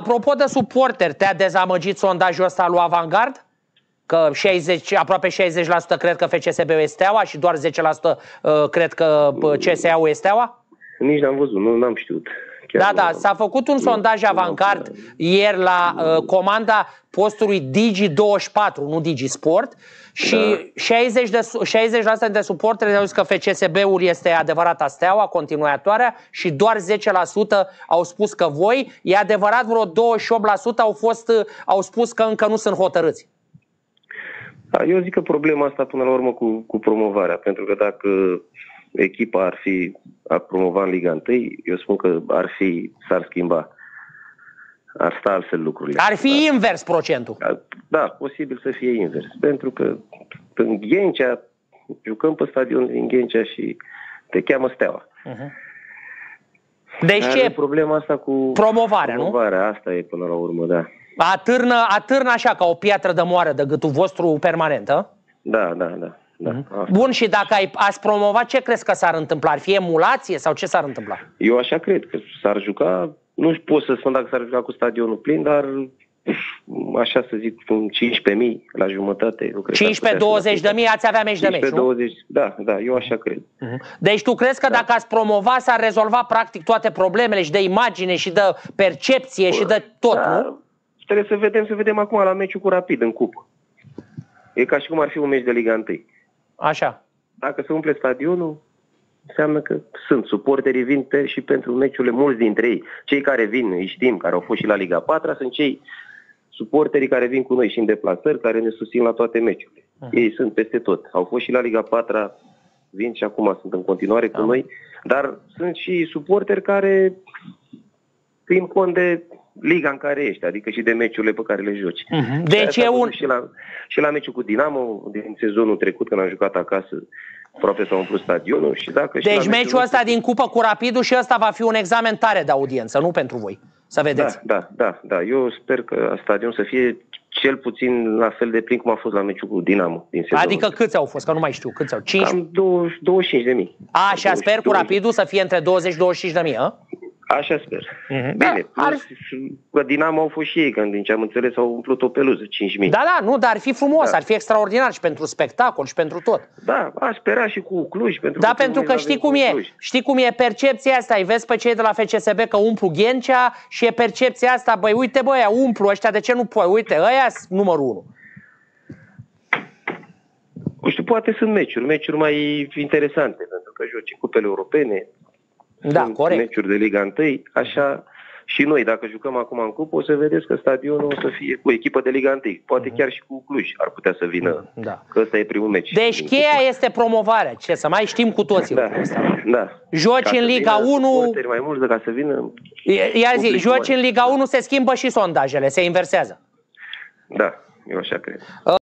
Apropo de suporteri, te-a dezamăgit sondajul ăsta lui Avangard? Că aproape 60% cred că FCSB-ul e Steaua și doar 10% cred că CSA-ul e Steaua? Nici n-am văzut, nu am știut. Da, s-a făcut un sondaj Avangard ieri la comanda postului Digi24, nu Digisport, și 60% dintre suporteri au zis că FCSB-ul este adevărata Steaua, continuatoarea, și doar 10% au spus că voi. E adevărat, vreo 28% au spus că încă nu sunt hotărâți. Da, eu zic că problema asta până la urmă cu promovarea, pentru că dacă echipa ar promova în Liga 1, eu spun că s-ar schimba. Ar sta altfel lucrurile. Ar fi invers procentul. Da, posibil să fie invers. Pentru că în Ghencea, jucăm pe stadion din Ghencea și te cheamă Steaua. Deci ce e problema asta cu promovarea, nu? Asta e până la urmă, da. Atârnă așa ca o piatră de moară de gâtul vostru permanent, a? Da. Bun, și dacă ați promovat, ce crezi că s-ar întâmpla? Ar fi emulație sau ce s-ar întâmpla? Eu așa cred, că s-ar juca, nu pot să spun dacă s-ar juca cu stadionul plin, dar așa să zic, 15.000 la jumătate. 15-20.000 ați avea meci de meci, nu? 15-20, da, eu așa cred. Deci tu crezi că dacă ați promova s-ar rezolva practic toate problemele și de imagine și de percepție și de tot, nu? Trebuie să vedem acum la meciul cu Rapid în cupă. E ca și cum ar fi un meci de Liga 1. Așa. Dacă se umple stadionul, înseamnă că suporterii vin și pentru meciurile, mulți dintre ei. Cei care vin, îi știm, care au fost și la Liga 4, sunt cei suporterii care vin cu noi și în deplasări, care ne susțin la toate meciurile. Ei sunt peste tot. Au fost și la Liga 4, vin și acum sunt în continuare cu noi, dar sunt și suporteri care țin cont de liga în care ești, adică și de meciurile pe care le joci. Deci și la meciul cu Dinamo din sezonul trecut, când am jucat acasă, aproape s-a umplut stadionul. Deci meciul ăsta din cupă cu Rapidul și ăsta va fi un examen tare de audiență, nu pentru voi. Să vedeți. Da. Eu sper că stadionul să fie cel puțin la fel de plin cum a fost la meciul cu Dinamo din sezonul. Adică câți au fost? Că nu mai știu. Câți au? 5? Cam 25.000. Și sper cu Rapidul să fie între 20-25.000, a? Așa sper. Bine, că Dinamo au fost și ei, când din ce am înțeles au umplut o peluză, 5.000. Da, dar ar fi frumos, ar fi extraordinar și pentru spectacol și pentru tot. Da, aș spera și cu Cluj. Pentru că știi cum e percepția asta, îi vezi pe cei de la FCSB că umplu Ghencea și e percepția asta, băi, uite ăia umplu, ăștia de ce nu poate, uite, ăia sunt numărul 1. Nu știu, poate sunt meciuri mai interesante, pentru că joci cupele europene. Da, corect. Meciuri de Liga 1, așa și noi, dacă jucăm acum în cupă, o să vedeți că stadionul o să fie cu echipă de Liga 1. Poate chiar și cu Cluj ar putea să vină, că ăsta e primul meci. Deci cheia este promovarea, ce să mai știm cu toții. Da. Joci în Liga 1... mai mulți ca să vină... Joci în Liga 1, se schimbă și sondajele, se inversează. Da, eu așa cred.